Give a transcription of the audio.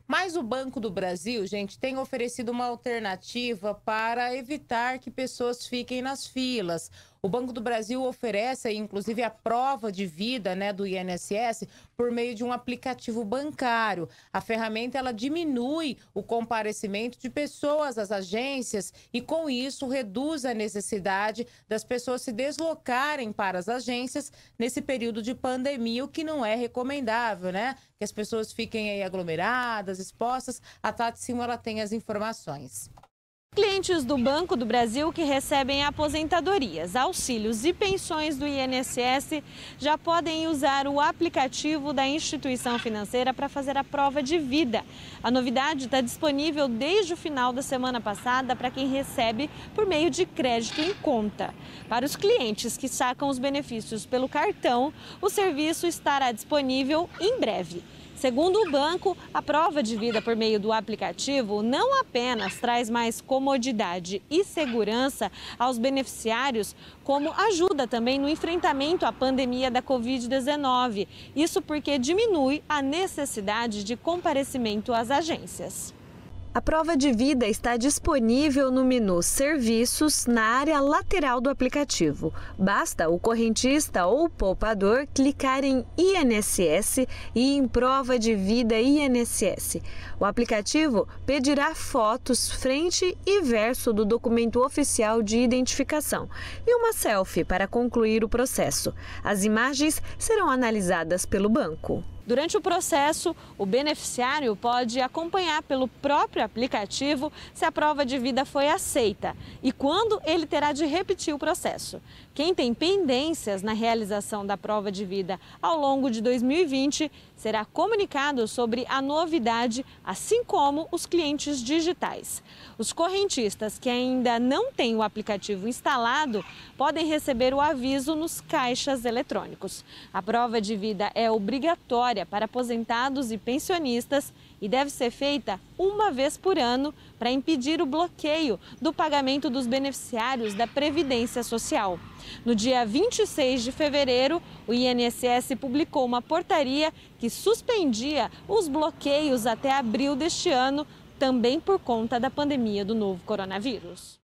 Mas o Banco do Brasil, gente, tem oferecido uma alternativa para evitar que pessoas fiquem nas filas. O Banco do Brasil oferece, inclusive, a prova de vida, né, do INSS por meio de um aplicativo bancário. A ferramenta ela diminui o comparecimento de pessoas às agências e, com isso, reduz a necessidade das pessoas se deslocarem para as agências nesse período de pandemia, o que não é recomendável, né? Que as pessoas fiquem aí aglomeradas, expostas. A Tati Silva, ela tem as informações. Clientes do Banco do Brasil que recebem aposentadorias, auxílios e pensões do INSS já podem usar o aplicativo da instituição financeira para fazer a prova de vida. A novidade está disponível desde o final da semana passada para quem recebe por meio de crédito em conta. Para os clientes que sacam os benefícios pelo cartão, o serviço estará disponível em breve. Segundo o banco, a prova de vida por meio do aplicativo não apenas traz mais comodidade e segurança aos beneficiários, como ajuda também no enfrentamento à pandemia da Covid-19. Isso porque diminui a necessidade de comparecimento às agências. A prova de vida está disponível no menu Serviços, na área lateral do aplicativo. Basta o correntista ou poupador clicar em INSS e em Prova de Vida INSS. O aplicativo pedirá fotos frente e verso do documento oficial de identificação e uma selfie para concluir o processo. As imagens serão analisadas pelo banco. Durante o processo, o beneficiário pode acompanhar pelo próprio aplicativo se a prova de vida foi aceita e quando ele terá de repetir o processo. Quem tem pendências na realização da prova de vida ao longo de 2020 será comunicado sobre a novidade, assim como os clientes digitais. Os correntistas que ainda não têm o aplicativo instalado podem receber o aviso nos caixas eletrônicos. A prova de vida é obrigatória para aposentados e pensionistas e deve ser feita uma vez por ano para impedir o bloqueio do pagamento dos beneficiários da Previdência Social. No dia 26 de fevereiro, o INSS publicou uma portaria que suspendia os bloqueios até abril deste ano, também por conta da pandemia do novo coronavírus.